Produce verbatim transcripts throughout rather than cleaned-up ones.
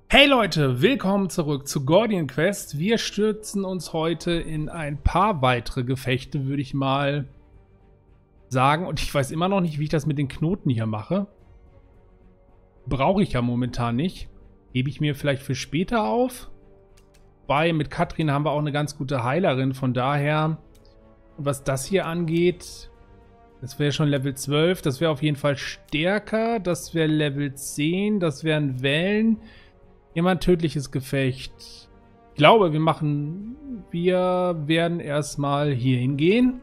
Hey Leute, willkommen zurück zu Guardian Quest. Wir stürzen uns heute in ein paar weitere Gefechte, würde ich mal sagen. Und ich weiß immer noch nicht, wie ich das mit den Knoten hier mache. Brauche ich ja momentan nicht. Gebe ich mir vielleicht für später auf. Bei mit Katrin haben wir auch eine ganz gute Heilerin, von daher. Und was das hier angeht, das wäre schon Level zwölf. Das wäre auf jeden Fall stärker. Das wäre Level zehn. Das wären Wellen. Immer ein tödliches Gefecht. Ich glaube, wir machen... Wir werden erstmal hier hingehen.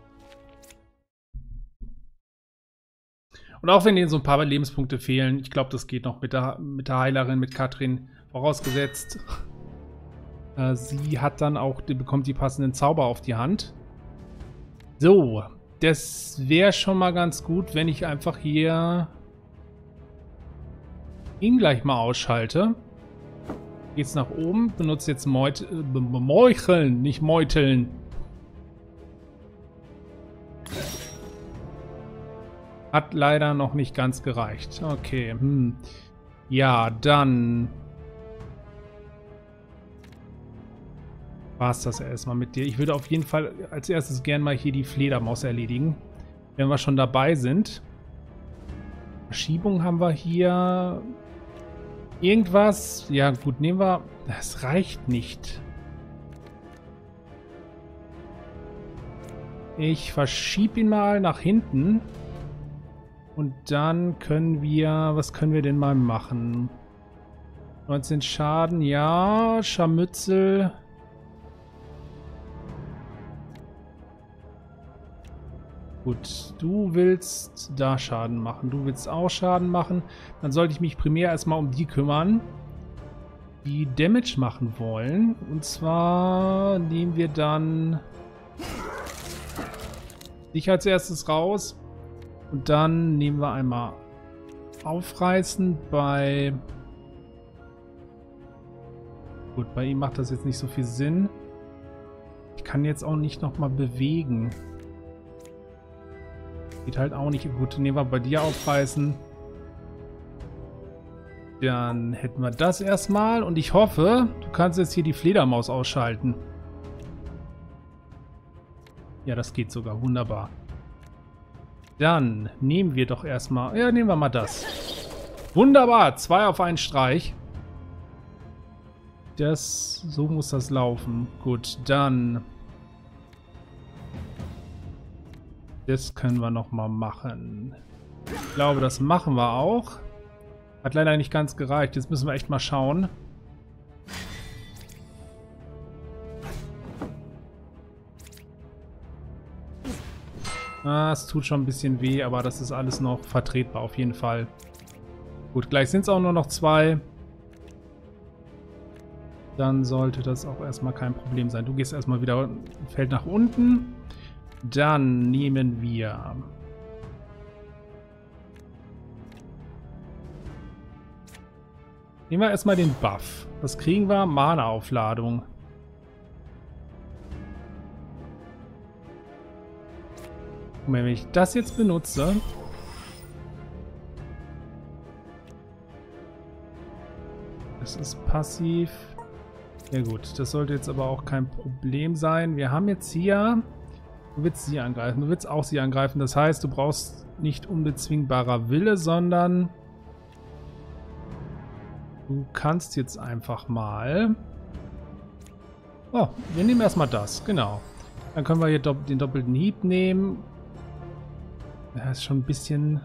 Und auch wenn ihnen so ein paar Lebenspunkte fehlen, ich glaube, das geht noch mit der, mit der Heilerin, mit Katrin, vorausgesetzt. Äh, sie hat dann auch, die bekommt die passenden Zauber auf die Hand. So, das wäre schon mal ganz gut, wenn ich einfach hier ihn gleich mal ausschalte. Geht's nach oben, benutzt jetzt Meut äh, Meucheln, nicht Meuteln. Hat leider noch nicht ganz gereicht. Okay, hm. Ja, dann war's das erstmal mit dir. Ich würde auf jeden Fall als erstes gern mal hier die Fledermaus erledigen, wenn wir schon dabei sind. Verschiebung haben wir hier. Irgendwas. Ja gut, nehmen wir. Das reicht nicht. Ich verschiebe ihn mal nach hinten. Und dann können wir... Was können wir denn mal machen? neunzehn Schaden, ja. Scharmützel. Gut, du willst da Schaden machen. Du willst auch Schaden machen. Dann sollte ich mich primär erstmal um die kümmern, die Damage machen wollen. Und zwar nehmen wir dann dich als erstes raus. Und dann nehmen wir einmal Aufreißen bei... Gut, bei ihm macht das jetzt nicht so viel Sinn. Ich kann jetzt auch nicht nochmal bewegen. Geht halt auch nicht. Gut, nehmen wir bei dir aufreißen. Dann hätten wir das erstmal. Und ich hoffe, du kannst jetzt hier die Fledermaus ausschalten. Ja, das geht sogar. Wunderbar. Dann nehmen wir doch erstmal... Ja, nehmen wir mal das. Wunderbar. Zwei auf einen Streich. Das... So muss das laufen. Gut, dann... Das können wir nochmal machen. Ich glaube, das machen wir auch. Hat leider nicht ganz gereicht. Jetzt müssen wir echt mal schauen. Ah, es tut schon ein bisschen weh, aber das ist alles noch vertretbar auf jeden Fall. Gut, gleich sind es auch nur noch zwei. Dann sollte das auch erstmal kein Problem sein. Du gehst erstmal wieder ein Feld nach unten. Dann nehmen wir... Nehmen wir erstmal den Buff. Was kriegen wir? Mana-Aufladung. Und wenn ich das jetzt benutze... Das ist passiv. Ja gut, das sollte jetzt aber auch kein Problem sein. Wir haben jetzt hier... Du willst sie angreifen, du willst auch sie angreifen. Das heißt, du brauchst nicht unbezwingbarer Wille, sondern du kannst jetzt einfach mal... Oh, wir nehmen erstmal das, genau. Dann können wir hier dopp den doppelten Hieb nehmen. Das ist schon ein bisschen...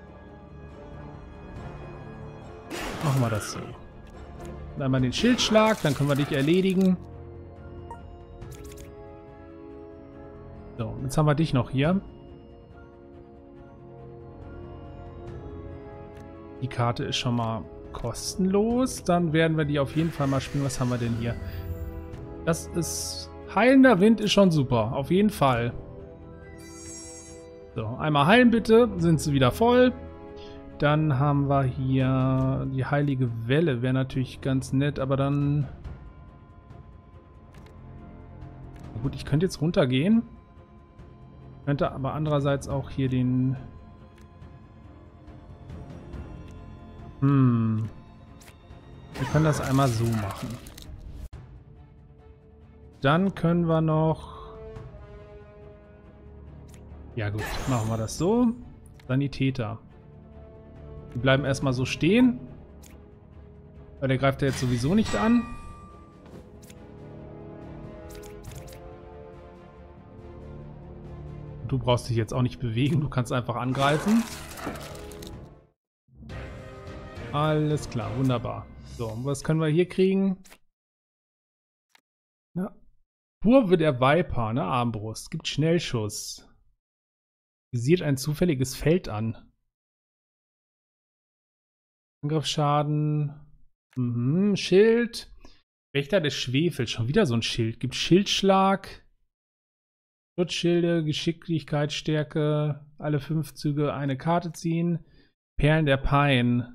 Machen wir das so. Und einmal den Schildschlag, dann können wir dich erledigen. So, jetzt haben wir dich noch hier. Die Karte ist schon mal kostenlos. Dann werden wir die auf jeden Fall mal spielen. Was haben wir denn hier? Das ist... Heilender Wind ist schon super. Auf jeden Fall. So, einmal heilen bitte. Sind sie wieder voll. Dann haben wir hier die heilige Welle. Wäre natürlich ganz nett, aber dann... Gut, ich könnte jetzt runtergehen. Könnte aber andererseits auch hier den... Hm. Wir können das einmal so machen. Dann können wir noch... Ja gut, machen wir das so. Sanitäter. Die bleiben erstmal so stehen. Weil der greift ja jetzt sowieso nicht an. Du brauchst dich jetzt auch nicht bewegen, du kannst einfach angreifen. Alles klar, wunderbar. So, was können wir hier kriegen? Ja. Kurve der Viper, ne, Armbrust. Gibt Schnellschuss. Visiert ein zufälliges Feld an. Angriffsschaden. Mhm, Schild. Wächter des Schwefels. Schon wieder so ein Schild. Gibt Schildschlag. Schutzschilde, Geschicklichkeit, Stärke. Alle fünf Züge eine Karte ziehen. Perlen der Pein.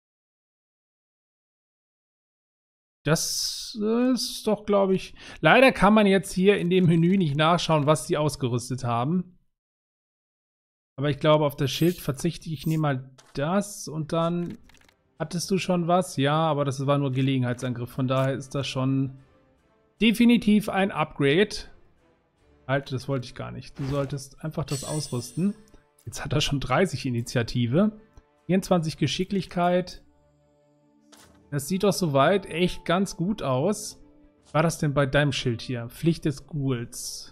Das ist doch, glaube ich... Leider kann man jetzt hier in dem Menü nicht nachschauen, was die ausgerüstet haben. Aber ich glaube, auf das Schild verzichte ich. Ich nehme mal das und dann... Hattest du schon was? Ja, aber das war nur Gelegenheitsangriff. Von daher ist das schon definitiv ein Upgrade. Halt, das wollte ich gar nicht. Du solltest einfach das ausrüsten. Jetzt hat er schon dreißig Initiative. vierundzwanzig Geschicklichkeit. Das sieht doch soweit echt ganz gut aus. Was war das denn bei deinem Schild hier? Pflicht des Ghouls.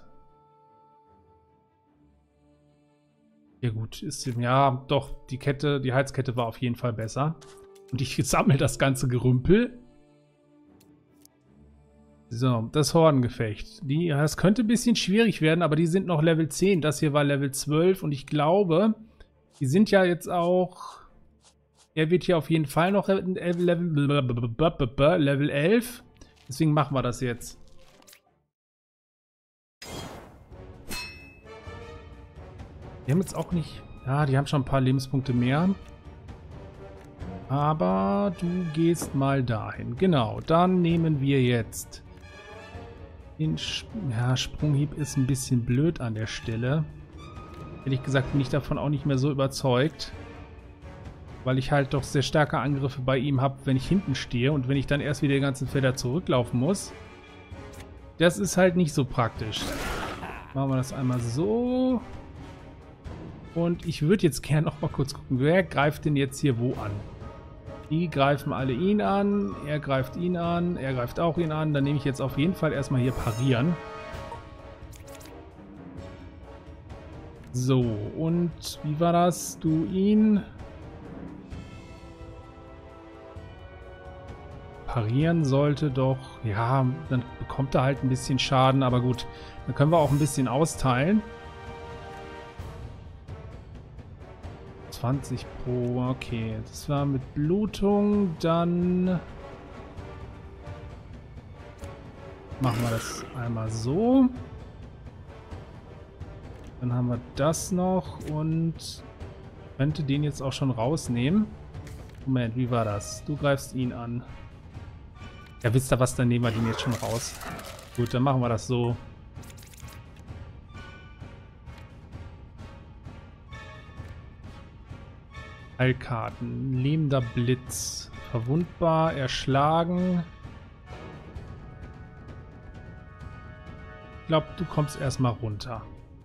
Ja gut, ist ja doch, die Kette, die Heizkette war auf jeden Fall besser. Und ich sammle das ganze Gerümpel. So, das Hordengefecht. Die, das könnte ein bisschen schwierig werden, aber die sind noch Level zehn. Das hier war Level zwölf und ich glaube, die sind ja jetzt auch... Er wird hier auf jeden Fall noch Level, Level elf. Deswegen machen wir das jetzt. Die haben jetzt auch nicht... Ja, die haben schon ein paar Lebenspunkte mehr. Aber du gehst mal dahin. Genau, dann nehmen wir jetzt... Den Sp ja, Sprunghieb ist ein bisschen blöd an der Stelle. Ehrlich gesagt bin ich davon auch nicht mehr so überzeugt. Weil ich halt doch sehr starke Angriffe bei ihm habe, wenn ich hinten stehe. Und wenn ich dann erst wieder die ganzen Felder zurücklaufen muss. Das ist halt nicht so praktisch. Machen wir das einmal so. Und ich würde jetzt gerne noch mal kurz gucken, wer greift denn jetzt hier wo an? Die greifen alle ihn an, er greift ihn an, er greift auch ihn an. Dann nehme ich jetzt auf jeden Fall erstmal hier parieren. So, und wie war das? Du ihn... Parieren sollte doch... Ja, dann bekommt er halt ein bisschen Schaden, aber gut. Dann können wir auch ein bisschen austeilen. zwanzig pro, okay. Das war mit Blutung, dann... Machen wir das einmal so. Dann haben wir das noch und... Könnte den jetzt auch schon rausnehmen. Moment, wie war das? Du greifst ihn an. Ja, wisst ihr was, dann nehmen wir den jetzt schon raus. Gut, dann machen wir das so. Heilkarten. Lähmender Blitz. Verwundbar, erschlagen. Ich glaube, du kommst erstmal runter.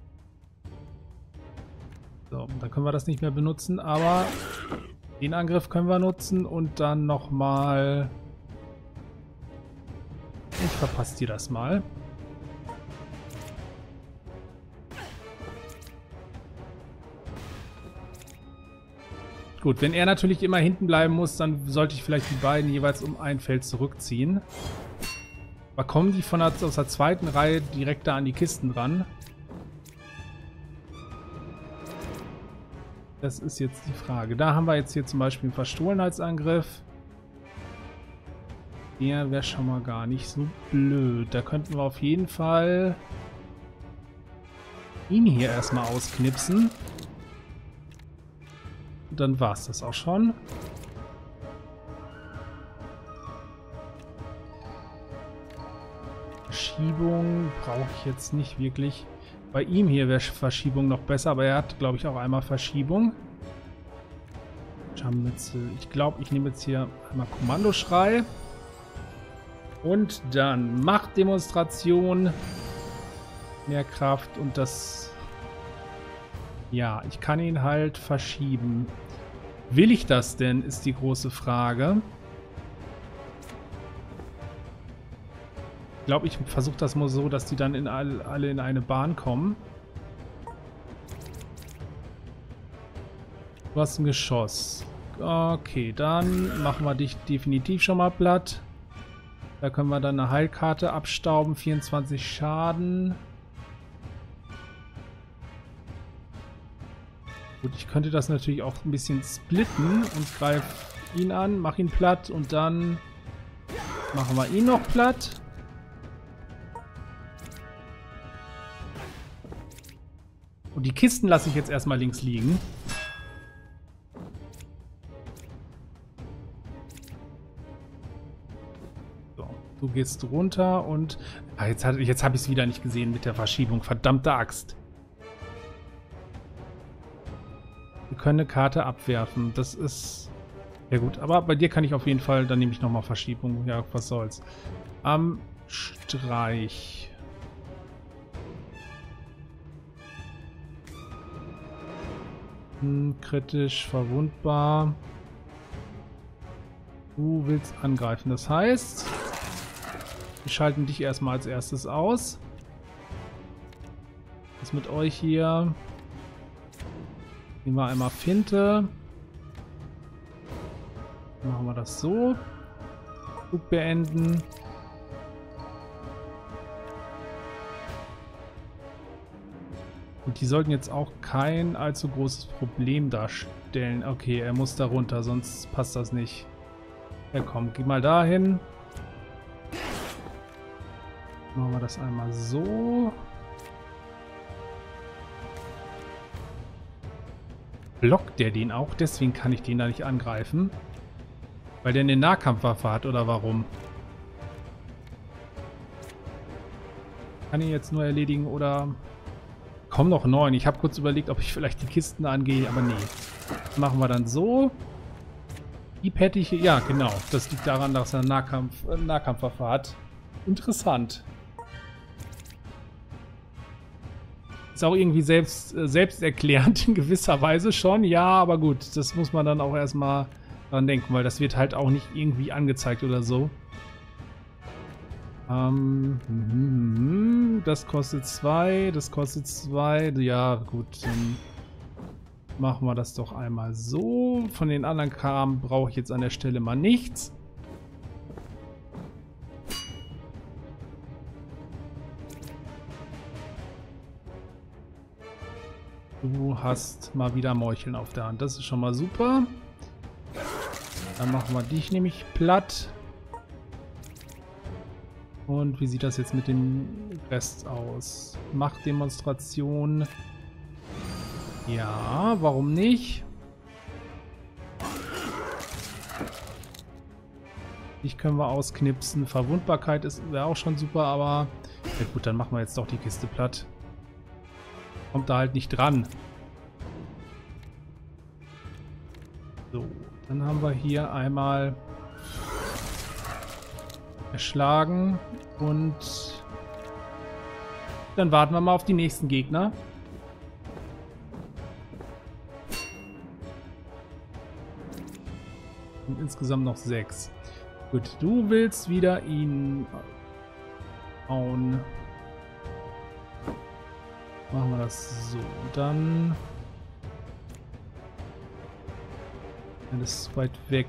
So, dann können wir das nicht mehr benutzen, aber den Angriff können wir nutzen und dann nochmal... Ich verpasse dir das mal. Gut, wenn er natürlich immer hinten bleiben muss, dann sollte ich vielleicht die beiden jeweils um ein Feld zurückziehen. Aber kommen die von der, aus der zweiten Reihe direkt da an die Kisten ran? Das ist jetzt die Frage. Da haben wir jetzt hier zum Beispiel einen Verstohlenheitsangriff. Der wäre schon mal gar nicht so blöd. Da könnten wir auf jeden Fall ihn hier erstmal ausknipsen. Und dann war es das auch schon. Verschiebung brauche ich jetzt nicht wirklich. Bei ihm hier wäre Verschiebung noch besser, aber er hat, glaube ich, auch einmal Verschiebung. Scharmützel. Ich glaube, ich nehme jetzt hier einmal Kommandoschrei. Und dann Machtdemonstration. Mehr Kraft und das... Ja, ich kann ihn halt verschieben. Will ich das denn, ist die große Frage. Ich glaube, ich versuche das mal so, dass die dann in all, alle in eine Bahn kommen. Du hast ein Geschoss. Okay, dann machen wir dich definitiv schon mal platt. Da können wir dann eine Heilkarte abstauben. vierundzwanzig Schaden. Gut, ich könnte das natürlich auch ein bisschen splitten und greife ihn an, mache ihn platt und dann machen wir ihn noch platt. Und die Kisten lasse ich jetzt erstmal links liegen. So, du gehst runter und... Ah, jetzt, jetzt habe ich es wieder nicht gesehen mit der Verschiebung. Verdammte Axt. Wir können eine Karte abwerfen. Das ist... Ja gut, aber bei dir kann ich auf jeden Fall... Dann nehme ich nochmal Verschiebung. Ja, was soll's. Am Streich... Kritisch, verwundbar. Du willst angreifen. Das heißt, wir schalten dich erstmal als erstes aus. Was mit euch hier? Nehmen wir einmal Finte. Machen wir das so. Flug beenden. Und die sollten jetzt auch kein allzu großes Problem darstellen. Okay, er muss da runter, sonst passt das nicht. Ja komm, geh mal dahin. Machen wir das einmal so. Blockt der den auch? Deswegen kann ich den da nicht angreifen. Weil der eine Nahkampfwaffe hat, oder warum? Kann ihn jetzt nur erledigen, oder... Kommen noch neun. Ich habe kurz überlegt, ob ich vielleicht die Kisten angehe, aber nee. Das machen wir dann so. Die hätte ich... Ja, genau. Das liegt daran, dass er Nahkampf, äh, Nahkampfwaffe hat. Interessant. Ist auch irgendwie selbst, äh, selbsterklärend in gewisser Weise schon. Ja, aber gut. Das muss man dann auch erstmal dran denken, weil das wird halt auch nicht irgendwie angezeigt oder so. Ähm, das kostet zwei, das kostet zwei. Ja, gut, dann machen wir das doch einmal so. Von den anderen Kram brauche ich jetzt an der Stelle mal nichts. Du hast mal wieder Meucheln auf der Hand. Das ist schon mal super. Dann machen wir dich nämlich platt. Und wie sieht das jetzt mit dem Rest aus? Machtdemonstration. Ja, warum nicht? Die können wir ausknipsen. Verwundbarkeit wäre auch schon super, aber... Ja gut, dann machen wir jetzt doch die Kiste platt. Kommt da halt nicht dran. So, dann haben wir hier einmal... erschlagen und dann warten wir mal auf die nächsten Gegner. Und insgesamt noch sechs. Gut, du willst wieder ihn hauen. Machen wir das so. Dann... Er ist weit weg.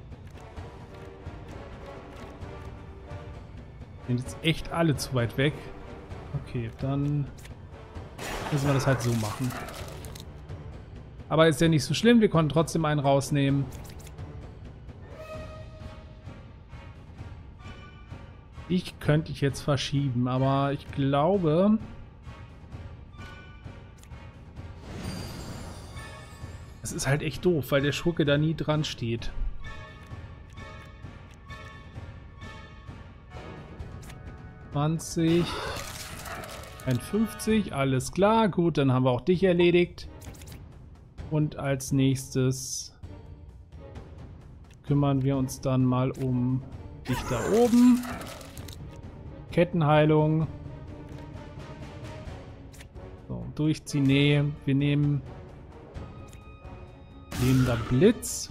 Sind jetzt echt alle zu weit weg. Okay, dann müssen wir das halt so machen. Aber ist ja nicht so schlimm, wir konnten trotzdem einen rausnehmen. Ich könnte ich jetzt verschieben, aber ich glaube... Es ist halt echt doof, weil der Schurke da nie dran steht. zwanzig, einundfünfzig, alles klar, gut, dann haben wir auch dich erledigt. Und als nächstes kümmern wir uns dann mal um Dich da oben. Kettenheilung. So, durchziehen. Nee, wir nehmen... Nehmen da Blitz.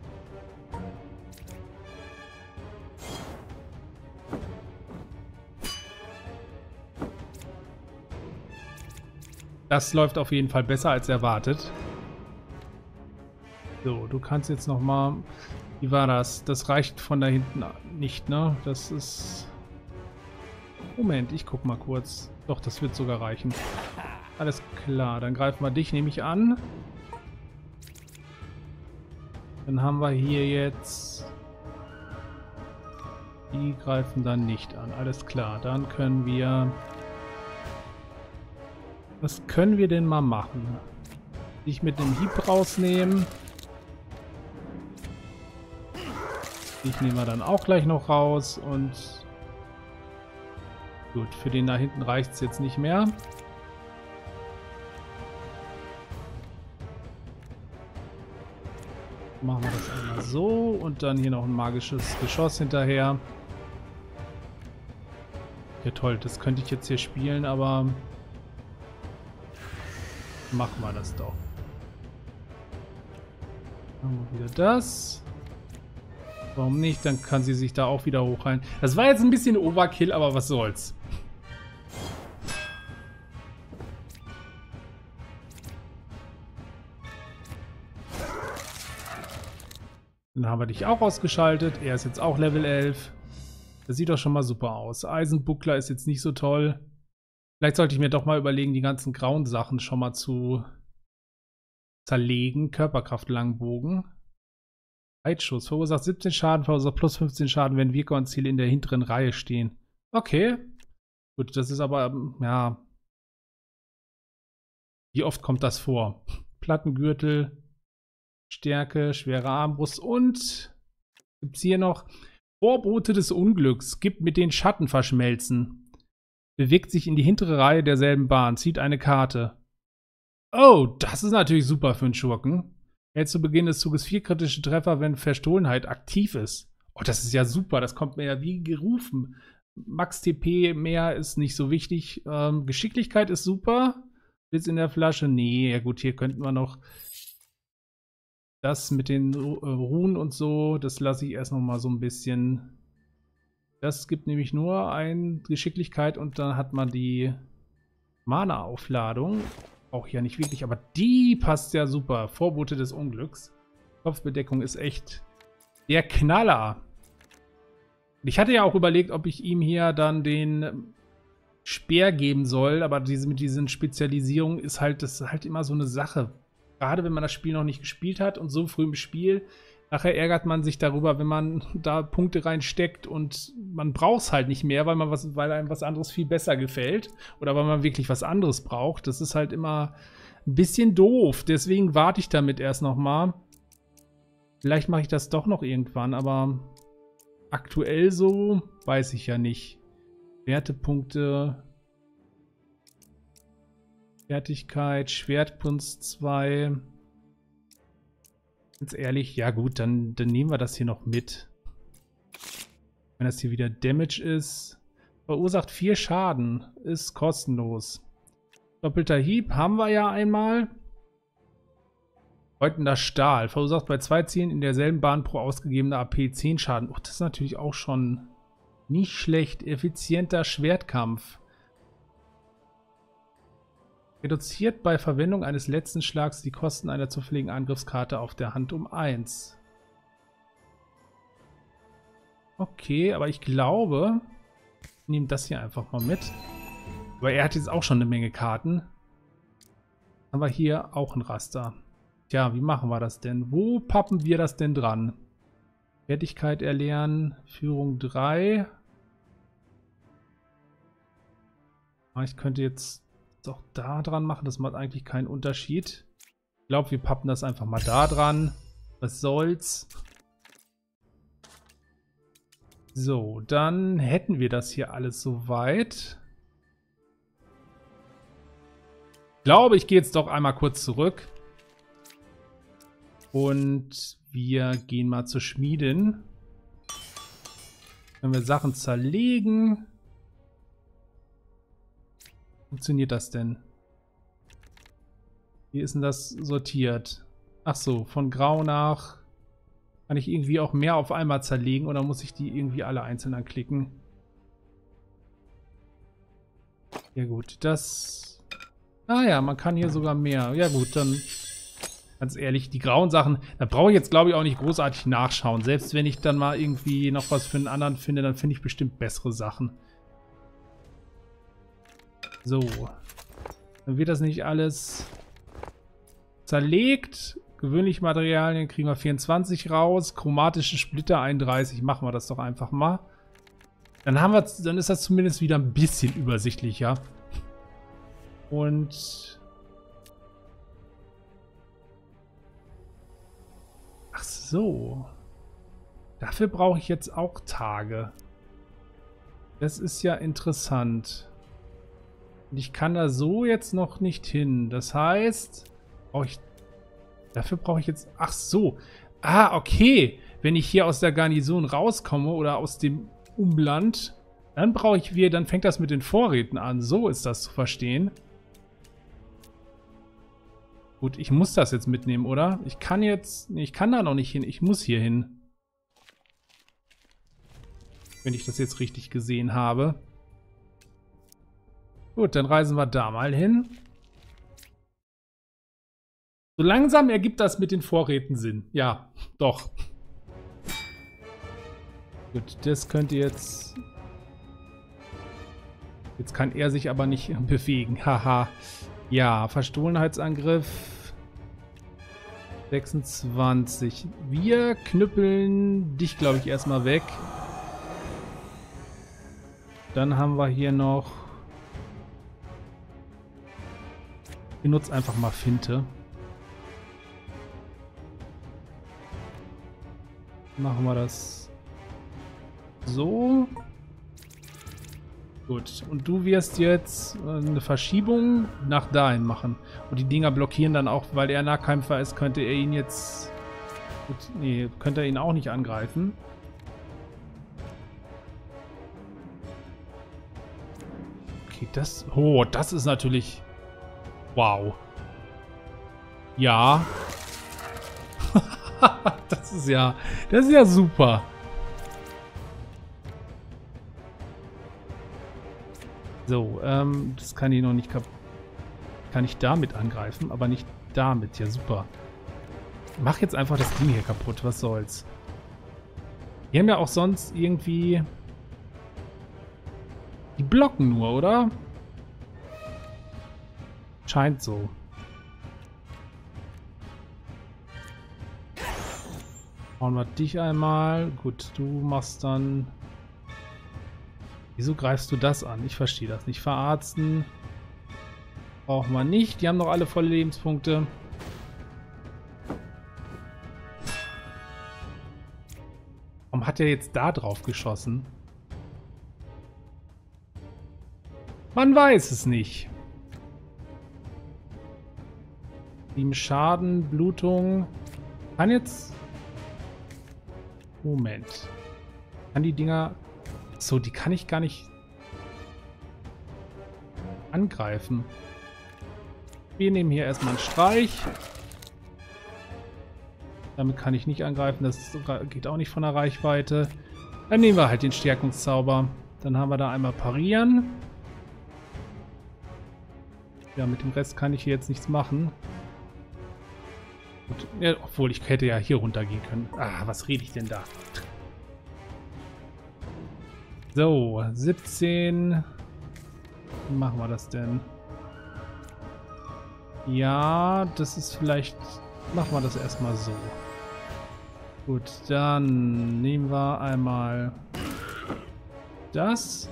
Das läuft auf jeden Fall besser als erwartet. So, du kannst jetzt noch mal... Wie war das? Das reicht von da hinten nicht, ne? Das ist... Moment, ich guck mal kurz. Doch, das wird sogar reichen. Alles klar, dann greifen wir dich nämlich an. Dann haben wir hier jetzt... Die greifen dann nicht an. Alles klar, dann können wir... Was können wir denn mal machen? Dich mit dem Hieb rausnehmen. Ich nehme wir dann auch gleich noch raus und gut, für den da hinten reicht es jetzt nicht mehr. Machen wir das einmal so und dann hier noch ein magisches Geschoss hinterher. Ja toll, das könnte ich jetzt hier spielen, aber machen wir das doch. Machen wir wieder das. Warum nicht? Dann kann sie sich da auch wieder hochheilen. Das war jetzt ein bisschen Overkill, aber was soll's. Dann haben wir dich auch ausgeschaltet. Er ist jetzt auch Level elf. Das sieht doch schon mal super aus. Eisenbuckler ist jetzt nicht so toll. Vielleicht sollte ich mir doch mal überlegen, die ganzen grauen Sachen schon mal zu zerlegen. Körperkraft-Langbogen. Weitschuss. Verursacht siebzehn Schaden, verursacht plus fünfzehn Schaden, wenn Wirker und Ziele in der hinteren Reihe stehen. Okay. Gut, das ist aber, ja... Wie oft kommt das vor? Plattengürtel, Stärke, schwere Armbrust und... Gibt es hier noch... Vorbote des Unglücks. Gibt mit den Schatten verschmelzen. Bewegt sich in die hintere Reihe derselben Bahn. Zieht eine Karte. Oh, das ist natürlich super für einen Schurken. Jetzt zu Beginn des Zuges vier kritische Treffer, wenn Verstohlenheit aktiv ist. Oh, das ist ja super. Das kommt mir ja wie gerufen. Max T P mehr ist nicht so wichtig. Ähm, Geschicklichkeit ist super. Blitz in der Flasche. Nee, ja gut, hier könnten wir noch das mit den äh, Runen und so. Das lasse ich erst noch mal so ein bisschen. Das gibt nämlich nur eine Geschicklichkeit und dann hat man die Mana-Aufladung. Auch ja nicht wirklich, aber die passt ja super. Vorbote des Unglücks. Kopfbedeckung ist echt der Knaller. Ich hatte ja auch überlegt, ob ich ihm hier dann den Speer geben soll, aber diese, mit diesen Spezialisierungen ist halt, das ist halt immer so eine Sache. Gerade wenn man das Spiel noch nicht gespielt hat und so früh im Spiel, nachher ärgert man sich darüber, wenn man da Punkte reinsteckt und man braucht es halt nicht mehr, weil, man was, weil einem was anderes viel besser gefällt oder weil man wirklich was anderes braucht. Das ist halt immer ein bisschen doof. Deswegen warte ich damit erst noch mal. Vielleicht mache ich das doch noch irgendwann, aber aktuell so weiß ich ja nicht. Wertepunkte, Fertigkeit, Schwertkunst zwei. Ganz ehrlich, ja gut, dann, dann nehmen wir das hier noch mit. Wenn das hier wieder Damage ist. Verursacht vier Schaden. Ist kostenlos. Doppelter Hieb haben wir ja einmal. Bedeutender Stahl. Verursacht bei zwei Zielen in derselben Bahn pro ausgegebene A P zehn Schaden. Oh, das ist natürlich auch schon nicht schlecht. Effizienter Schwertkampf. Reduziert bei Verwendung eines letzten Schlags die Kosten einer zufälligen Angriffskarte auf der Hand um eins. Okay, aber ich glaube, ich nehme das hier einfach mal mit. Aber er hat jetzt auch schon eine Menge Karten. Haben wir hier auch ein Raster. Tja, wie machen wir das denn? Wo pappen wir das denn dran? Fertigkeit erlernen, Führung drei. Ich könnte jetzt auch da dran machen, das macht eigentlich keinen Unterschied. Ich glaube, wir pappen das einfach mal da dran. Was soll's? So, dann hätten wir das hier alles soweit. Ich glaube, ich gehe jetzt doch einmal kurz zurück. Und wir gehen mal zur Schmiedin. Können wir Sachen zerlegen? Wie funktioniert das denn? Wie ist denn das sortiert? Ach so, von grau nach... Kann ich irgendwie auch mehr auf einmal zerlegen oder muss ich die irgendwie alle einzeln anklicken? Ja gut, das... Ah ja, man kann hier sogar mehr. Ja gut, dann... Ganz ehrlich, die grauen Sachen, da brauche ich jetzt glaube ich auch nicht großartig nachschauen. Selbst wenn ich dann mal irgendwie noch was für einen anderen finde, dann finde ich bestimmt bessere Sachen. So. Dann wird das nicht alles zerlegt. Gewöhnliche Materialien kriegen wir vierundzwanzig raus. Chromatische Splitter einunddreißig. Machen wir das doch einfach mal. Dann haben wir, dann ist das zumindest wieder ein bisschen übersichtlicher. Und... Ach so. Dafür brauche ich jetzt auch Tage. Das ist ja interessant. Und ich kann da so jetzt noch nicht hin. Das heißt, brauche ich... Dafür brauche ich jetzt... Ach so. Ah, okay. Wenn ich hier aus der Garnison rauskomme oder aus dem Umland, dann brauche ich wieder... Dann fängt das mit den Vorräten an. So ist das zu verstehen. Gut, ich muss das jetzt mitnehmen, oder? Ich kann jetzt... Nee, ich kann da noch nicht hin. Ich muss hier hin. Wenn ich das jetzt richtig gesehen habe. Gut, dann reisen wir da mal hin. So langsam ergibt das mit den Vorräten Sinn. Ja, doch. Gut, das könnte jetzt... Jetzt kann er sich aber nicht bewegen. Haha. Ja, Verstohlenheitsangriff. sechsundzwanzig. Wir knüppeln dich, glaube ich, erstmal weg. Dann haben wir hier noch... Ich benutze einfach mal Finte. Machen wir das so. Gut, und du wirst jetzt eine Verschiebung nach dahin machen. Und die Dinger blockieren dann auch, weil er Nahkämpfer ist, könnte er ihn jetzt... Gut, nee, könnte er ihn auch nicht angreifen. Okay, das... Oh, das ist natürlich... Wow. Ja. Das ist ja... Das ist ja super. So, ähm, das kann ich noch nicht kaputt. Kann ich damit angreifen, aber nicht damit. Ja, super. Mach jetzt einfach das Ding hier kaputt. Was soll's. Die haben ja auch sonst irgendwie... Die blocken nur, oder? Scheint so. Hauen wir dich einmal. Gut, du machst dann... Wieso greifst du das an? Ich verstehe das nicht. Verarzten brauchen wir nicht. Die haben doch alle volle Lebenspunkte. Warum hat er jetzt da drauf geschossen? Man weiß es nicht. Sieben Schaden, Blutung. Kann jetzt... Moment. Kann die Dinger... So, die kann ich gar nicht angreifen. Wir nehmen hier erstmal einen Streich. Damit kann ich nicht angreifen. Das geht auch nicht von der Reichweite. Dann nehmen wir halt den Stärkungszauber. Dann haben wir da einmal parieren. Ja, mit dem Rest kann ich hier jetzt nichts machen. Und, ja, obwohl, ich hätte ja hier runtergehen können. Ah, was rede ich denn da? So, siebzehn. Wie machen wir das denn? Ja, das ist vielleicht... Machen wir das erstmal so. Gut, dann nehmen wir einmal das.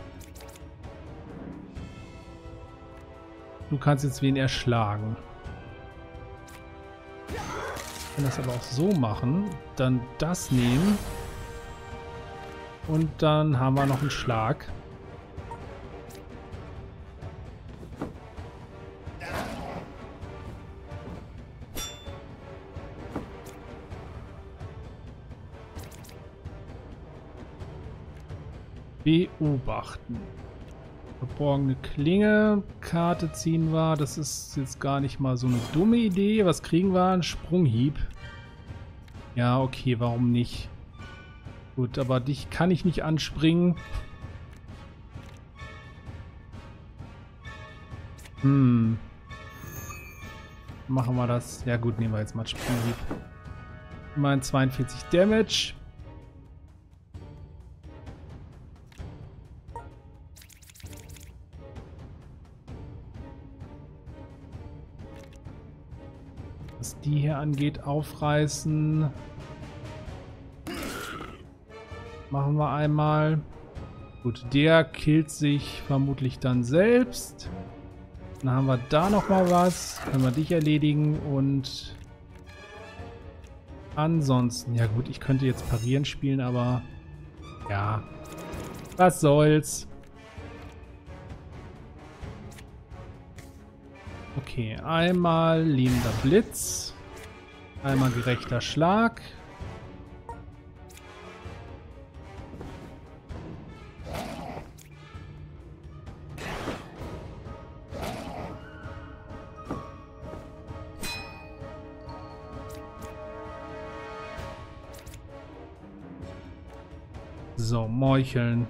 Du kannst jetzt wen erschlagen. Ich kann das aber auch so machen. Dann das nehmen. Und dann haben wir noch einen Schlag. Beobachten. Verborgene Klinge. Karte ziehen wir. Das ist jetzt gar nicht mal so eine dumme Idee. Was kriegen wir? Ein Sprunghieb. Ja, okay, warum nicht? Gut, aber dich kann ich nicht anspringen. Hm. Machen wir das. Ja gut, nehmen wir jetzt mal Sprunghieb. Immerhin zweiundvierzig Damage. Was die hier angeht, aufreißen. Machen wir einmal. Gut, der killt sich vermutlich dann selbst. Dann haben wir da nochmal was. Können wir dich erledigen und ansonsten, ja gut, ich könnte jetzt parieren spielen, aber ja, was soll's. Okay, einmal lebender Blitz, einmal gerechter Schlag. So, Meucheln.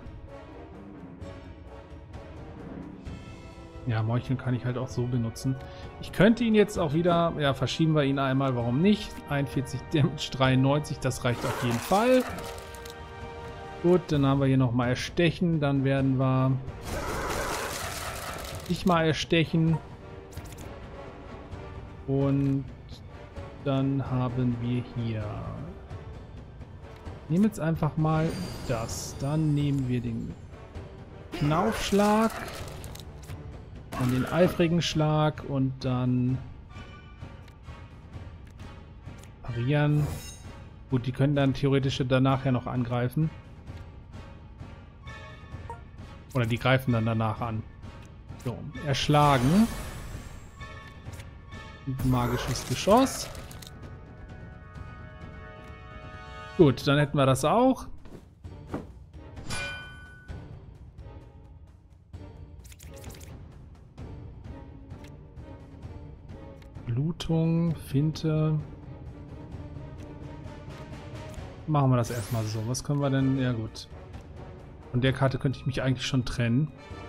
Ja, Meucheln kann ich halt auch so benutzen. Ich könnte ihn jetzt auch wieder, ja, verschieben wir ihn einmal, warum nicht? einundvierzig Damage, dreiundneunzig, das reicht auf jeden Fall. Gut, dann haben wir hier nochmal Erstechen, dann werden wir dich mal erstechen. Und dann haben wir hier... Nehmen jetzt einfach mal das. Dann nehmen wir den Knaufschlag, dann den eifrigen Schlag und dann parieren. Gut, die können dann theoretisch danach ja noch angreifen. Oder die greifen dann danach an. So, erschlagen. Magisches Geschoss. Gut, dann hätten wir das auch. Blutung, Finte. Machen wir das erstmal so. Was können wir denn? Ja gut. Von der Karte könnte ich mich eigentlich schon trennen.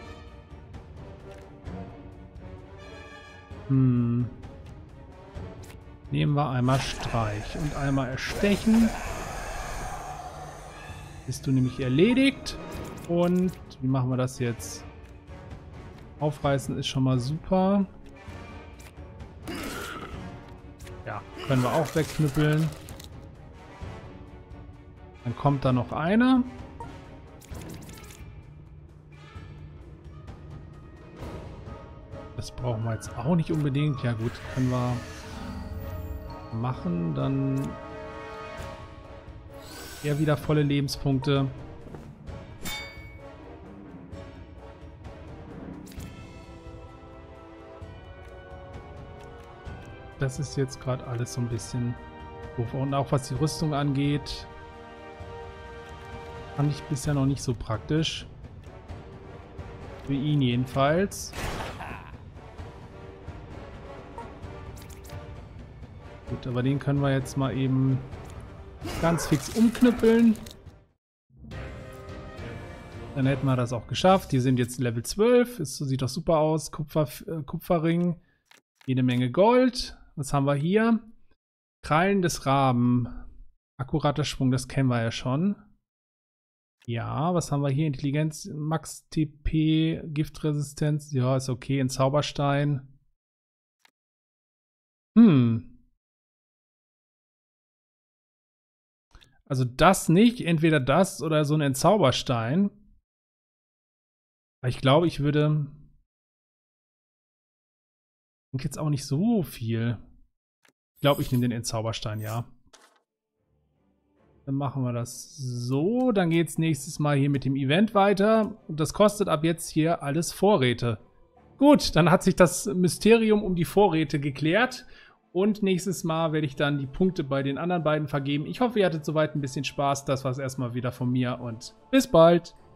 Hm. Nehmen wir einmal Streich und einmal Erstechen. Bist du nämlich erledigt. Und wie machen wir das jetzt? Aufreißen ist schon mal super. Ja, können wir auch wegknüppeln. Dann kommt da noch einer. Das brauchen wir jetzt auch nicht unbedingt. Ja gut, können wir machen. Dann eher wieder volle Lebenspunkte. Das ist jetzt gerade alles so ein bisschen doof. Und auch was die Rüstung angeht, fand ich bisher noch nicht so praktisch. Für ihn jedenfalls. Gut, aber den können wir jetzt mal eben ganz fix umknüppeln. Dann hätten wir das auch geschafft. Die sind jetzt Level zwölf. Das sieht doch super aus. Kupfer, äh, Kupferring. Jede Menge Gold. Was haben wir hier? Krallen des Raben. Akkurater Sprung, das kennen wir ja schon. Ja, was haben wir hier? Intelligenz, Max T P, Giftresistenz. Ja, ist okay. Ein Zauberstein. Hm. Also das nicht, entweder das oder so ein Entzauberstein. Aber ich glaube, ich würde... Ich denke jetzt auch nicht so viel. Ich glaube, ich nehme den Entzauberstein, ja. Dann machen wir das so. Dann geht es nächstes Mal hier mit dem Event weiter. Und das kostet ab jetzt hier alles Vorräte. Gut, dann hat sich das Mysterium um die Vorräte geklärt. Und nächstes Mal werde ich dann die Punkte bei den anderen beiden vergeben. Ich hoffe, ihr hattet soweit ein bisschen Spaß. Das war es erstmal wieder von mir und bis bald.